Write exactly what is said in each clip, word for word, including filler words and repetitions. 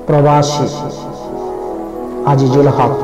প্রবাসী আজিজুল হক।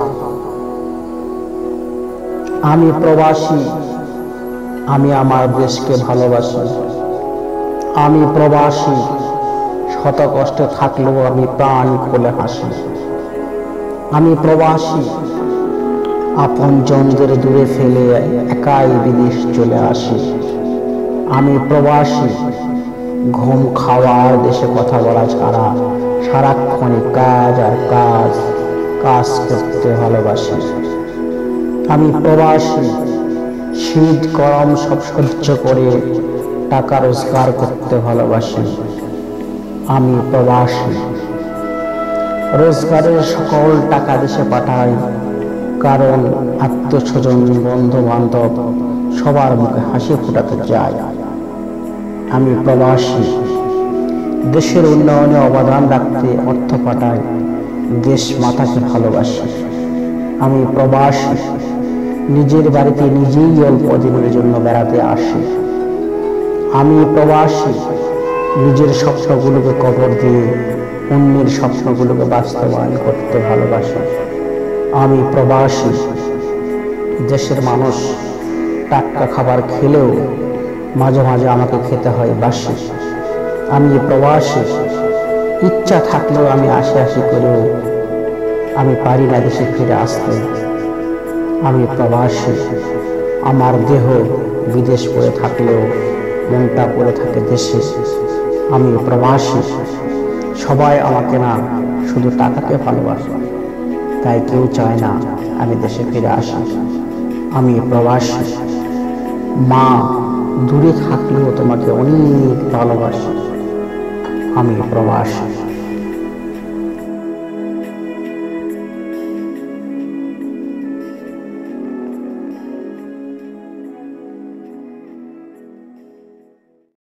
আমি প্রবাসী, আমি আমার দেশকে ভালোবাসি। আমি প্রবাসী, শত কষ্টে থাকলেও আমি প্রাণ খুলে হাসি। আমি প্রবাসী, আপনজনদের দূরে ফেলে একাই বিদেশ চলে আসি। আমি প্রবাসী, ঘুম খাওয়ার দেশে কথা বলা ছাড়া সারাক্ষণে কাজ আর কাজ কাজ করতে ভালোবাসি। আমি প্রবাসী, শীত গরম সব সহ্য করে টাকা রোজগার করতে ভালোবাসি। আমি প্রবাসী, রোজগারের সকল টাকা দেশে পাঠাই, কারণ আত্মস্বজন বন্ধু বান্ধব সবার মুখে হাসি ফোটাতে চাই। আমি প্রবাসী, দেশের উন্নয়নে অবদান রাখতে অর্থ পাঠাই, দেশ মাতাকে ভালোবাসি। আমি প্রবাসী, নিজের বাড়িতে নিজেই অল্প দিনের জন্য বেড়াতে আসি। আমি প্রবাসী, নিজের স্বপ্নগুলোকে কবর দিয়ে অন্যের স্বপ্নগুলোকে বাস্তবায়ন করতে ভালোবাসি। আমি প্রবাসী, দেশের মানুষ টাটকা খাবার খেলেও মাঝে মাঝে আমাকে খেতে হয় বাসি। আমি প্রবাসী, ইচ্ছা থাকলেও আমি আসি আসি করেও আমি পারি না দেশে ফিরে আসতে। আমি প্রবাসী, আমার দেহ বিদেশ পড়ে থাকলেও মনটা পড়ে থাকে দেশে। আমি প্রবাসী, সবাই আমাকে না শুধু টাকাকে ভালোবাসে, তাই কেউ চায় না আমি দেশে ফিরে আসি। আমি প্রবাসী, মা দূরে থাকলেও তোমাকে অনেক ভালোবাসি। আমি প্রবাসী।